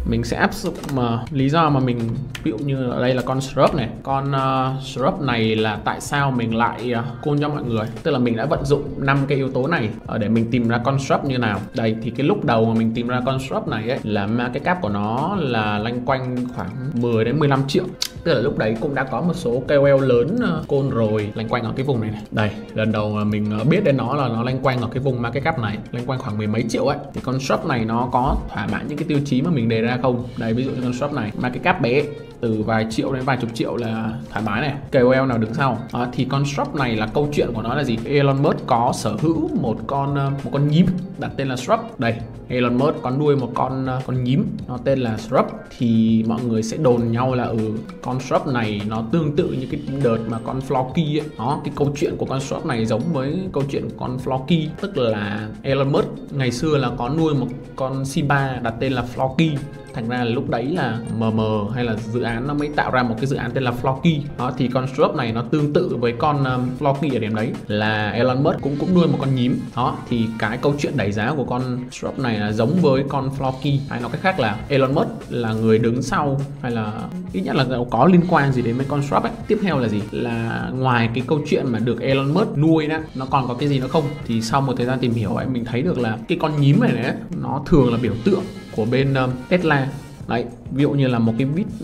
mình sẽ áp dụng mà lý do mà mình ví dụ như ở đây là con shrub này, con shrub này là tại sao mình lại call cho mọi người, tức là mình đã vận dụng 5 cái yếu tố này để mình tìm ra con shrub như nào. Đây thì cái lúc đầu mà mình tìm ra con shrub này ấy, là market cap của nó là loanh quanh khoảng 10 đến 15 triệu. Tức là lúc đấy cũng đã có một số KOL lớn call rồi, loanh quanh ở cái vùng này này. Đây, lần đầu mà mình biết đến nó là nó loanh quanh ở cái vùng market cap này, loanh quanh khoảng mười mấy triệu ấy. Thì con shrub này nó có thỏa mãn những cái tiêu chí mà mình đề ra không? Đây, ví dụ như con shrub này, market cap bé, từ vài triệu đến vài chục triệu là thoải mái này. KOL nào đứng sau thì con shrub này là câu chuyện của nó là gì? Elon Musk có sở hữu một con nhím đặt tên là shrub. Đây, Elon Musk có nuôi một con nhím nó tên là shrub. Thì mọi người sẽ đồn nhau là con shrub này nó tương tự như cái đợt mà con Floki ấy. Đó, cái câu chuyện của con shrub này giống với câu chuyện của con Floki, tức là Elon Musk ngày xưa là có nuôi một con Shiba đặt tên là Floki. Thành ra là lúc đấy là MM hay là dự án nó mới tạo ra một cái dự án tên là Floki. Đó, thì con shrub này nó tương tự với con Floki ở điểm đấy là Elon Musk cũng nuôi một con nhím. Đó, thì cái câu chuyện đẩy giá của con shrub này là giống với con Floki, hay nói cách khác là Elon Musk là người đứng sau, hay là ít nhất là có liên quan gì đến với con shrub ấy. Tiếp theo là gì? Là ngoài cái câu chuyện mà được Elon Musk nuôi đó, nó còn có cái gì nữa không? Thì sau một thời gian tìm hiểu ấy, mình thấy được là cái con nhím này đấy, nó thường là biểu tượng của bên Tesla. Đấy, ví dụ như là một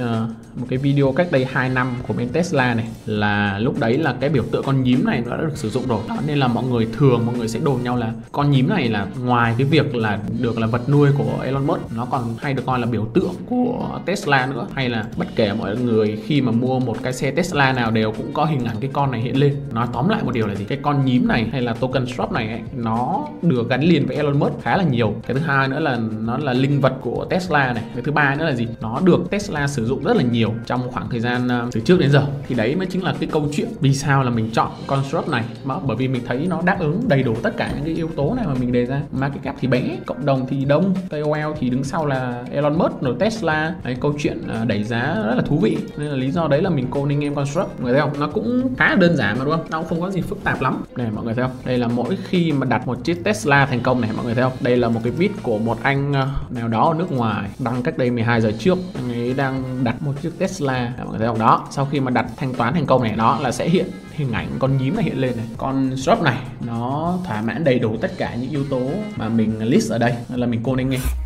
cái video cách đây 2 năm của bên Tesla này, là lúc đấy là cái biểu tượng con nhím này nó đã được sử dụng rồi. Đó, nên là mọi người sẽ đồn nhau là con nhím này là ngoài cái việc là được là vật nuôi của Elon Musk, nó còn hay được coi là biểu tượng của Tesla nữa. Hay là bất kể mọi người khi mà mua một cái xe Tesla nào đều cũng có hình ảnh cái con này hiện lên. Nói tóm lại một điều là gì? Cái con nhím này hay là token shrub này ấy, nó được gắn liền với Elon Musk khá là nhiều. Cái thứ hai nữa là nó là linh vật của Tesla này. Cái thứ ba nữa là gì? Nó được Tesla sử dụng rất là nhiều trong khoảng thời gian từ trước đến giờ. Thì đấy mới chính là cái câu chuyện vì sao là mình chọn con shrub này, bởi vì mình thấy nó đáp ứng đầy đủ tất cả những cái yếu tố này mà mình đề ra. Market cap thì bé, cộng đồng thì đông, KOL thì đứng sau là Elon Musk rồi Tesla. Đấy, câu chuyện đẩy giá rất là thú vị, nên là lý do đấy là mình calling em con shrub. Mọi người thấy không? Nó cũng khá là đơn giản mà đúng không? Nó cũng không có gì phức tạp lắm. Này mọi người thấy không? Đây là mỗi khi mà đặt một chiếc Tesla thành công này, mọi người thấy không? Đây là một cái vid của một anh nào đó ở nước ngoài đăng cách đây 12 giờ trước. Anh ấy đang đặt một chiếc Tesla, mọi người thấy không? Đó, sau khi mà đặt thanh toán thành công này, đó là sẽ hiện hình ảnh con nhím này hiện lên này. Con shrub này nó thỏa mãn đầy đủ tất cả những yếu tố mà mình list ở đây, là mình calling em.